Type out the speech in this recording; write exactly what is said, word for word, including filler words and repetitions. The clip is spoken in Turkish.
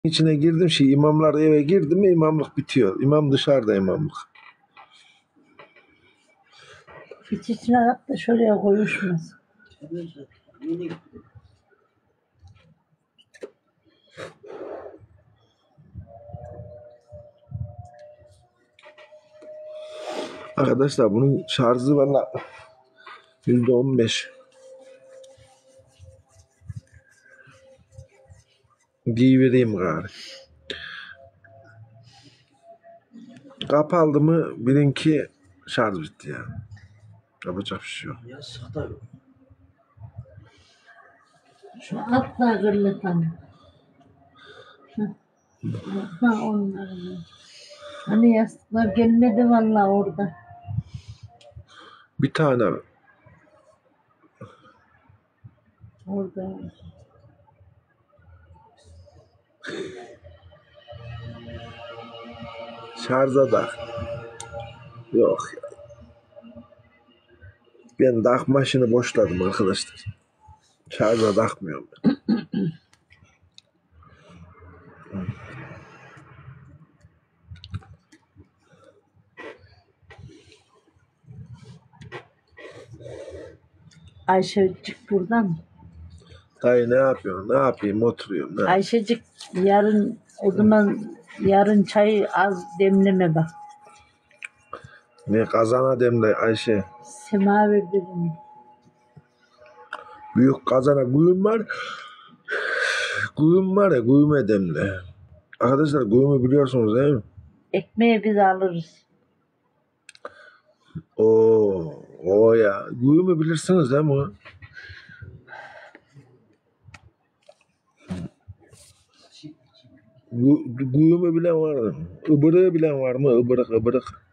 içine girdim şey imamlar eve girdi mi imamlık bitiyor. İmam dışarıda imamlık. Hiç içine at da şuraya koyuşmaz. Arkadaşlar bunun şarjı valla yüzde on beş. Giyivereyim gari. Kapalı mı bilin ki şarj bitti ya. Yapacak bir şey yok. Şu at da gırlatan. Ha onları. Hani yastıklar gelmedi vallahi orada. Bir tane Orada. şarja da yok ya. Ben takmaşını boşladım arkadaşlar. Şarja takmıyorum ben. Ayşecik buradan. Dayı ne yapıyorsun? Ne yapayım? Oturuyorum. Ne? Ayşecik yarın o zaman yarın çayı az demleme bak. Ne kazana demle Ayşe. Semaver dedim. Büyük kazana güğüm var. Güğüm var ya güğüme demle. Arkadaşlar güğümü biliyorsunuz değil mi? Ekmeği biz alırız. Oo, o ya. Güğümü bilirsiniz değil mi? Güğümü bilen var mı? Ibırığı bilen var mı? Ibırık ıbırık.